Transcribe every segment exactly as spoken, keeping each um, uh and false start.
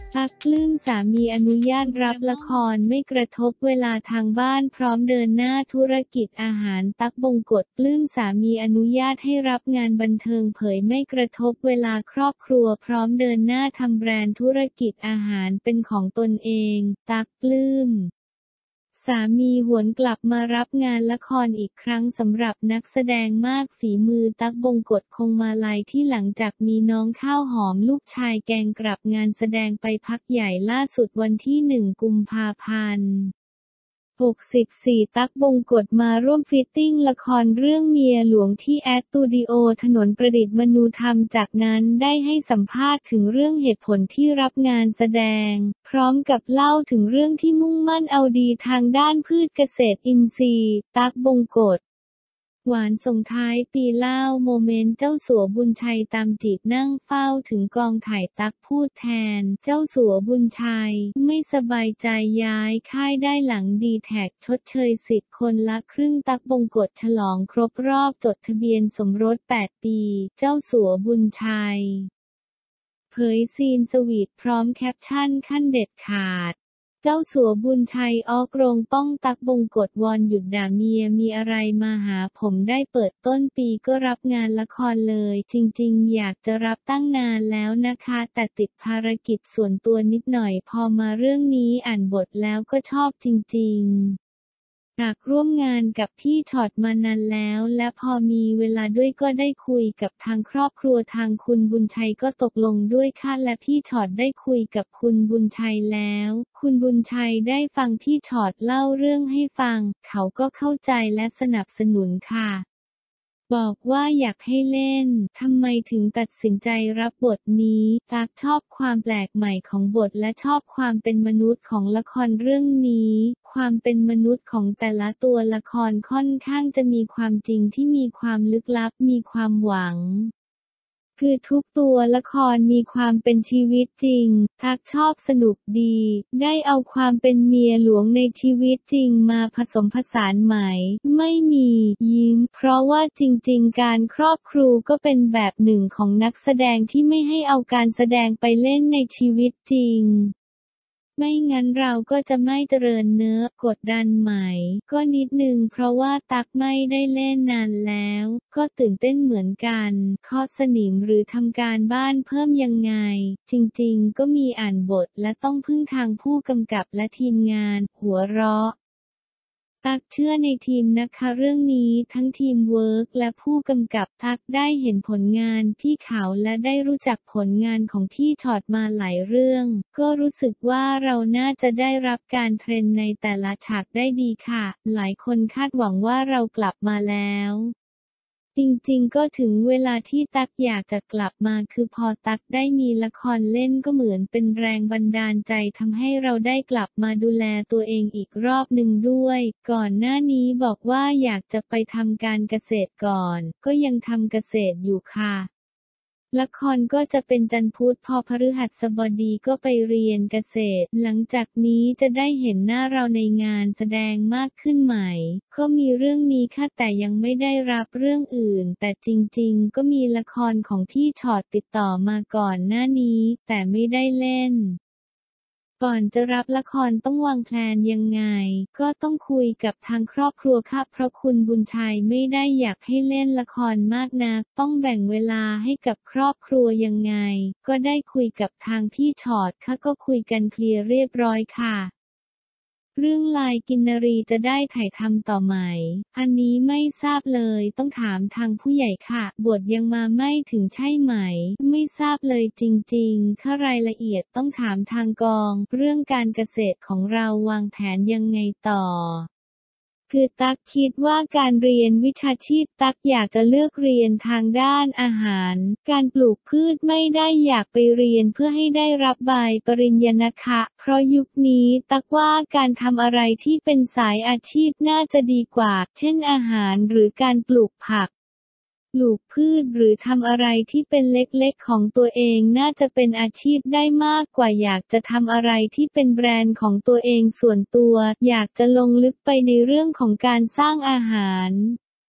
ตั๊ก ปลื้มสามีอนุญาตรับละครไม่กระทบเวลาทางบ้านพร้อมเดินหน้าธุรกิจอาหารตั๊ก บงกฎ ปลื้มสามีอนุญาตให้รับงานบันเทิงเผยไม่กระทบเวลาครอบครัวพร้อมเดินหน้าทำแบรนด์ธุรกิจอาหารเป็นของตนเองตั๊ก ปลื้มสามีหวนกลับมารับงานละครอีกครั้งสำหรับนักแสดงมากฝีมือตั๊ก บงกฎ คงมาลัยที่หลังจากมีน้องข้าวหอมลูกชายแกงกลับงานแสดงไปพักใหญ่ล่าสุดวันที่หนึ่งกุมภาพันธ์หกสิบสี่ ตั๊ก บงกฎมาร่วมฟิตติ้งละครเรื่องเมียหลวงที่แอดสตูดิโอถนนประดิษฐ์มนูธรรมจากนั้นได้ให้สัมภาษณ์ถึงเรื่องเหตุผลที่รับงานแสดงพร้อมกับเล่าถึงเรื่องที่มุ่งมั่นเอาดีทางด้านพืชเกษตรอินทรีย์ ตั๊ก บงกฎหวานส่งท้ายปีเล่าโมเมนต์เจ้าสัวบุญชัยตามจีบนั่งเฝ้าถึงกองถ่ายตั๊กพูดแทนเจ้าสัวบุญชัยไม่สบายใจย้ายค่ายได้หลังดีแท็กชดเชยสิทธิ์คนละครึ่งตั๊ก บงกฎฉลองครบรอบจดทะเบียนสมรสแปดปีเจ้าสัวบุญชัยเผยซีนสวีทพร้อมแคปชั่นขั้นเด็ดขาดเจ้าสัวบุญชัยออกโรงป้องตั๊ก บงกฎวอนหยุดด่าเมียมีอะไรมาหาผมได้เปิดต้นปีก็รับงานละครเลยจริงๆอยากจะรับตั้งนานแล้วนะคะแต่ติดภารกิจส่วนตัวนิดหน่อยพอมาเรื่องนี้อ่านบทแล้วก็ชอบจริงๆอยากร่วมงานกับพี่ชอตมานานแล้วและพอมีเวลาด้วยก็ได้คุยกับทางครอบครัวทางคุณบุญชัยก็ตกลงด้วยค่ะและพี่ชอตได้คุยกับคุณบุญชัยแล้วคุณบุญชัยได้ฟังพี่ชอตเล่าเรื่องให้ฟังเขาก็เข้าใจและสนับสนุนค่ะบอกว่าอยากให้เล่นทำไมถึงตัดสินใจรับบทนี้ตั๊กชอบความแปลกใหม่ของบทและชอบความเป็นมนุษย์ของละครเรื่องนี้ความเป็นมนุษย์ของแต่ละตัวละครค่อนข้างจะมีความจริงที่มีความลึกลับมีความหวังคือทุกตัวละครมีความเป็นชีวิตจริงตั๊กชอบสนุกดีได้เอาความเป็นเมียหลวงในชีวิตจริงมาผสมผสานไหมไม่มียิ้มเพราะว่าจริงๆการครอบครูก็เป็นแบบหนึ่งของนักแสดงที่ไม่ให้เอาการแสดงไปเล่นในชีวิตจริงไม่งั้นเราก็จะไม่เจริญเนื้อกดดันไหมก็นิดนึงเพราะว่าตั๊กไม่ได้เล่นนานแล้วก็ตื่นเต้นเหมือนกันข้อสนิมหรือทำการบ้านเพิ่มยังไงจริงๆก็มีอ่านบทและต้องพึ่งทางผู้กำกับและทีมงานหัวเราะตั๊กเชื่อในทีมนะคะเรื่องนี้ทั้งทีมเวิร์กและผู้กำกับตั๊กได้เห็นผลงานพี่เขาและได้รู้จักผลงานของพี่ชอตมาหลายเรื่องก็รู้สึกว่าเราน่าจะได้รับการเทรนในแต่ละฉากได้ดีค่ะหลายคนคาดหวังว่าเรากลับมาแล้วจริงๆก็ถึงเวลาที่ตั๊กอยากจะกลับมาคือพอตั๊กได้มีละครเล่นก็เหมือนเป็นแรงบันดาลใจทำให้เราได้กลับมาดูแลตัวเองอีกรอบหนึ่งด้วยก่อนหน้านี้บอกว่าอยากจะไปทำการเกษตรก่อนก็ยังทำเกษตรอยู่ค่ะละครก็จะเป็นจันทร์พุธพอพฤหัสบดีก็ไปเรียนเกษตรหลังจากนี้จะได้เห็นหน้าเราในงานแสดงมากขึ้นไหมก็มีเรื่องนี้ค่ะแต่ยังไม่ได้รับเรื่องอื่นแต่จริงๆก็มีละครของพี่ชอตติดต่อมาก่อนหน้านี้แต่ไม่ได้เล่นก่อนจะรับละครต้องวางแผนยังไงก็ต้องคุยกับทางครอบครัวค่ะเพราะคุณบุญชัยไม่ได้อยากให้เล่นละครมากนักต้องแบ่งเวลาให้กับครอบครัวยังไงก็ได้คุยกับทางพี่ชอตค่ะก็คุยกันเคลียร์เรียบร้อยค่ะเรื่องลายกินนรีจะได้ถ่ายทำต่อไหมอันนี้ไม่ทราบเลยต้องถามทางผู้ใหญ่ค่ะบทยังมาไม่ถึงใช่ไหมไม่ทราบเลยจริงๆค่ะรายละเอียดต้องถามทางกองเรื่องการเกษตรของเราวางแผนยังไงต่อคือตั๊กคิดว่าการเรียนวิชาชีพตั๊กอยากจะเลือกเรียนทางด้านอาหารการปลูกพืชไม่ได้อยากไปเรียนเพื่อให้ได้รับใบปริญญานะคะเพราะยุคนี้ตั๊กว่าการทำอะไรที่เป็นสายอาชีพน่าจะดีกว่าเช่นอาหารหรือการปลูกผักปลูกพืชหรือทำอะไรที่เป็นเล็กๆของตัวเองน่าจะเป็นอาชีพได้มากกว่าอยากจะทำอะไรที่เป็นแบรนด์ของตัวเองส่วนตัวอยากจะลงลึกไปในเรื่องของการสร้างอาหาร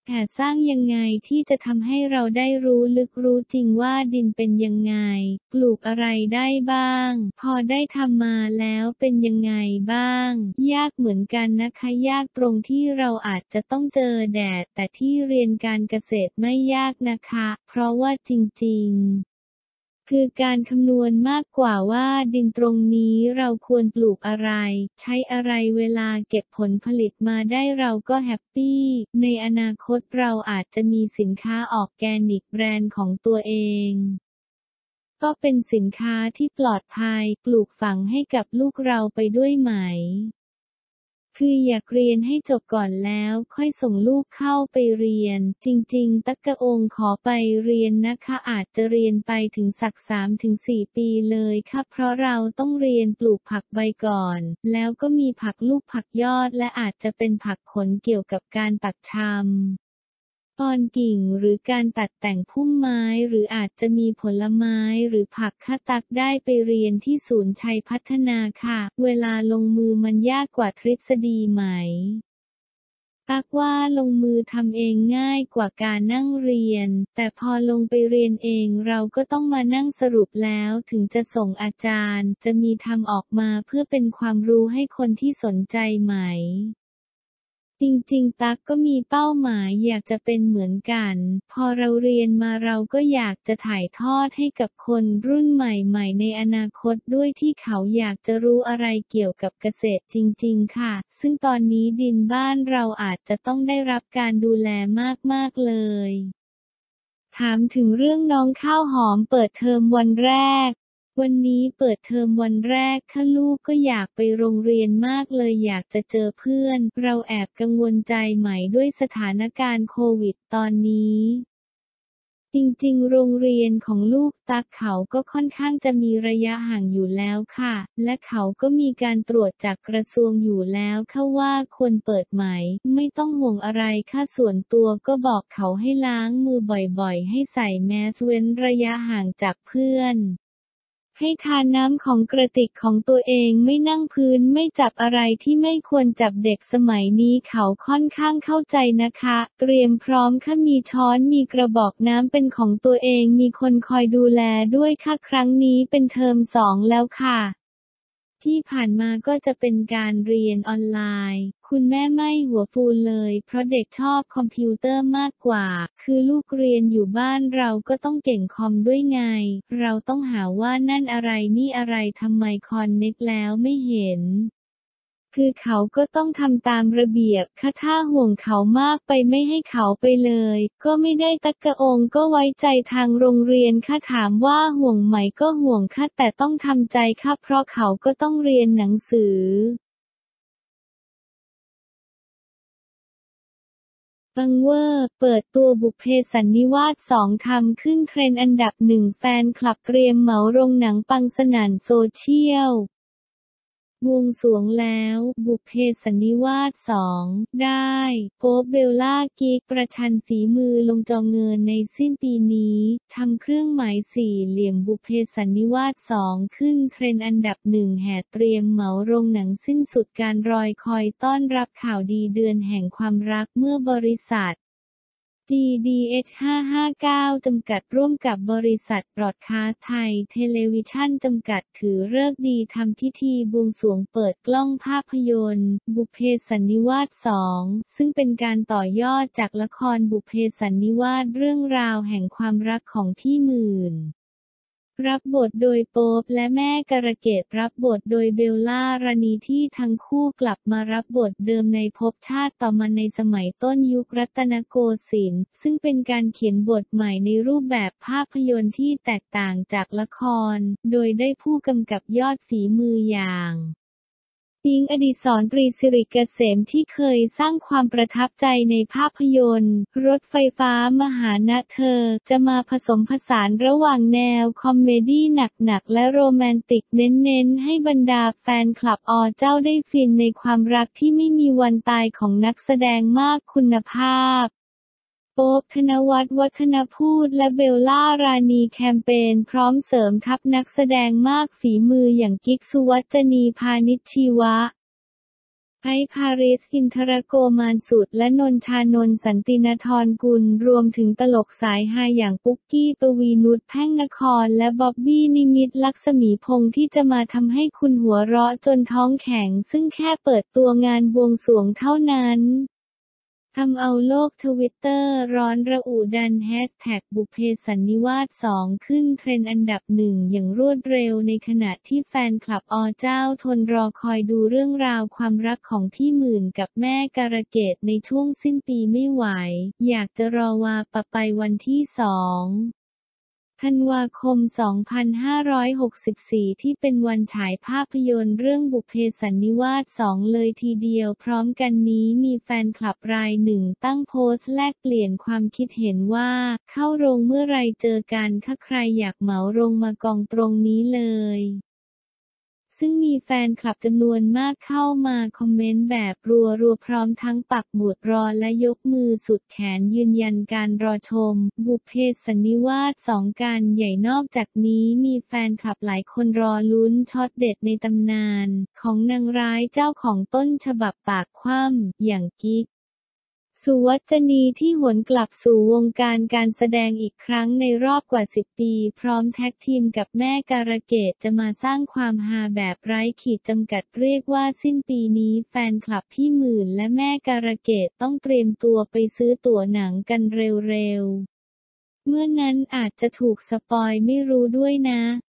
แต่สร้างยังไงที่จะทำให้เราได้รู้ลึกรู้จริงว่าดินเป็นยังไงปลูกอะไรได้บ้างพอได้ทำมาแล้วเป็นยังไงบ้างยากเหมือนกันนะคะยากตรงที่เราอาจจะต้องเจอแดดแต่ที่เรียนการเกษตรไม่ยากนะคะเพราะว่าจริงๆคือการคำนวณมากกว่าว่าดินตรงนี้เราควรปลูกอะไรใช้อะไรเวลาเก็บผลผลิตมาได้เราก็แฮปปี้ในอนาคตเราอาจจะมีสินค้าออร์แกนิกแบรนด์ของตัวเองก็เป็นสินค้าที่ปลอดภัยปลูกฝังให้กับลูกเราไปด้วยไหมคืออยากเรียนให้จบก่อนแล้วค่อยส่งลูกเข้าไปเรียนจริงๆตั๊กกะองขอไปเรียนนะคะอาจจะเรียนไปถึงสัก สามถึงสี่ ปีเลยค่ะเพราะเราต้องเรียนปลูกผักใบก่อนแล้วก็มีผักลูกผักยอดและอาจจะเป็นผักขนเกี่ยวกับการปักชำตอนกิ่งหรือการตัดแต่งพุ่มไม้หรืออาจจะมีผลไม้หรือผักค่ะตักได้ไปเรียนที่ศูนย์ชัยพัฒนาค่ะเวลาลงมือมันยากกว่าทฤษฎีไหมตักว่าลงมือทำเองง่ายกว่าการนั่งเรียนแต่พอลงไปเรียนเองเราก็ต้องมานั่งสรุปแล้วถึงจะส่งอาจารย์จะมีทำออกมาเพื่อเป็นความรู้ให้คนที่สนใจไหมจริงๆตั๊กก็มีเป้าหมายอยากจะเป็นเหมือนกันพอเราเรียนมาเราก็อยากจะถ่ายทอดให้กับคนรุ่นใหม่ๆในอนาคตด้วยที่เขาอยากจะรู้อะไรเกี่ยวกับเกษตรจริงๆค่ะซึ่งตอนนี้ดินบ้านเราอาจจะต้องได้รับการดูแลมากๆเลยถามถึงเรื่องน้องข้าวหอมเปิดเทอมวันแรกวันนี้เปิดเทอมวันแรกค่ะลูกก็อยากไปโรงเรียนมากเลยอยากจะเจอเพื่อนเราแอบกังวลใจไหมด้วยสถานการณ์โควิดตอนนี้จริงๆโรงเรียนของลูกตั๊กเขาก็ค่อนข้างจะมีระยะห่างอยู่แล้วค่ะและเขาก็มีการตรวจจากกระทรวงอยู่แล้วค่ะว่าควรเปิดไหมไม่ต้องห่วงอะไรค่ะส่วนตัวก็บอกเขาให้ล้างมือบ่อยๆให้ใส่แมสเว้นระยะห่างจากเพื่อนให้ทานน้ำของกระติกของตัวเองไม่นั่งพื้นไม่จับอะไรที่ไม่ควรจับเด็กสมัยนี้เขาค่อนข้างเข้าใจนะคะเตรียมพร้อมค่ะมีช้อนมีกระบอกน้ำเป็นของตัวเองมีคนคอยดูแลด้วยค่ะครั้งนี้เป็นเทอมสองแล้วค่ะที่ผ่านมาก็จะเป็นการเรียนออนไลน์คุณแม่ไม่หัวฟูเลยเพราะเด็กชอบคอมพิวเตอร์มากกว่าคือลูกเรียนอยู่บ้านเราก็ต้องเก่งคอมด้วยไงเราต้องหาว่านั่นอะไรนี่อะไรทำไมคอนเน็กแล้วไม่เห็นคือเขาก็ต้องทำตามระเบียบค่ะถ้าห่วงเขามากไปไม่ให้เขาไปเลยก็ไม่ได้ตั๊กกะองก็ไว้ใจทางโรงเรียนค่ะถามว่าห่วงไหมก็ห่วงค่ะแต่ต้องทำใจค่ะเพราะเขาก็ต้องเรียนหนังสือบังเวอร์เปิดตัวบุพเพสันนิวาสสองทำขึ้นเทรนด์อันดับหนึ่งแฟนคลับเตรียมเหมาโรงหนังปังสนั่นโซเชียลบวงสรวงแล้วบุพเพสันนิวาสสองได้โป๊ปเบลล่ากิ๊กประชันฝีมือลงจอเงินในสิ้นปีนี้ทำเครื่องหมายสี่เหลี่ยมบุพเพสันนิวาสสองขึ้นเทรนด์อันดับหนึ่งแห่เตรียมเหมาโรงหนังสิ้นสุดการรอยคอยต้อนรับข่าวดีเดือนแห่งความรักเมื่อบริษัทจี ดี เอช ห้า ห้า เก้า จำกัดร่วมกับบริษัทบรอดคาสต์ไทยเทเลวิชั่นจำกัดถือฤกษ์ดีทำพิธีบวงสรวงเปิดกล้องภาพยนตร์บุพเพสันนิวาสสองซึ่งเป็นการต่อยอดจากละครบุพเพสันนิวาสเรื่องราวแห่งความรักของพี่หมื่นรับบทโดยโป๊ปและแม่กระเกดรับบทโดยเบลล่ารานีที่ทั้งคู่กลับมารับบทเดิมในภพชาติต่อมาในสมัยต้นยุครัตนโกสินทร์ซึ่งเป็นการเขียนบทใหม่ในรูปแบบภาพยนตร์ที่แตกต่างจากละครโดยได้ผู้กำกับยอดฝีมืออย่างปิง อดิศร ตรีสิริเกษมที่เคยสร้างความประทับใจในภาพยนตร์รถไฟฟ้ามหานะเธอจะมาผสมผสานระหว่างแนวคอมเมดี้หนักๆและโรแมนติกเน้นๆให้บรรดาแฟนคลับอเจ้าได้ฟินในความรักที่ไม่มีวันตายของนักแสดงมากคุณภาพโป๊ป ธนวัฒน์ วัฒนพูดและเบลล่ารานีแคมเปญพร้อมเสริมทัพนักแสดงมากฝีมืออย่างกิ๊ก สุวัจนี พานิชชีวะไอซ์ พาริส อินทรโกมารสุดและนนชานนท์ สันตินธรกุลรวมถึงตลกสายฮาอย่างปุ๊กกี้ ปวีณุช แพ่งนครและบ๊อบบี้ นิมิตร ลักษมีพงษ์ที่จะมาทำให้คุณหัวเราะจนท้องแข็งซึ่งแค่เปิดตัวงานบวงสรวงเท่านั้นทำเอาโลกทวิตเตอร์ร้อนระอุดันแฮชแท็กบุพเพสันนิวาสสองขึ้นเทรนด์อันดับหนึ่งอย่างรวดเร็วในขณะที่แฟนคลับอเจ้าทนรอคอยดูเรื่องราวความรักของพี่หมื่นกับแม่การะเกดในช่วงสิ้นปีไม่ไหวอยากจะรอวาปะไปวันที่สองธันวาคม สองพันห้าร้อยหกสิบสี่ ที่เป็นวันฉายภาพยนตร์เรื่องบุพเพสันนิวาสสองเลยทีเดียวพร้อมกันนี้มีแฟนคลับรายหนึ่งตั้งโพสต์แลกเปลี่ยนความคิดเห็นว่าเข้าโรงเมื่อไรเจอกันคะใครอยากเหมาโรงมากองตรงนี้เลยซึ่งมีแฟนคลับจำนวนมากเข้ามาคอมเมนต์แบบรัวๆพร้อมทั้งปักหมุดรอและยกมือสุดแขนยืนยันการรอชมบุพเพสันนิวาสสองกันใหญ่นอกจากนี้มีแฟนคลับหลายคนรอลุ้นช็อตเด็ดในตำนานของนางร้ายเจ้าของต้นฉบับปากคว่ำอย่างกิ๊กสุวจนีที่หวนกลับสู่วงการการแสดงอีกครั้งในรอบกว่าสิบปีพร้อมแท็กทีมกับแม่การะเกดจะมาสร้างความฮาแบบไร้ขีดจำกัดเรียกว่าสิ้นปีนี้แฟนคลับพี่หมื่นและแม่การะเกดต้องเตรียมตัวไปซื้อตั๋วหนังกันเร็วๆเมื่อนั้นอาจจะถูกสปอยไม่รู้ด้วยนะ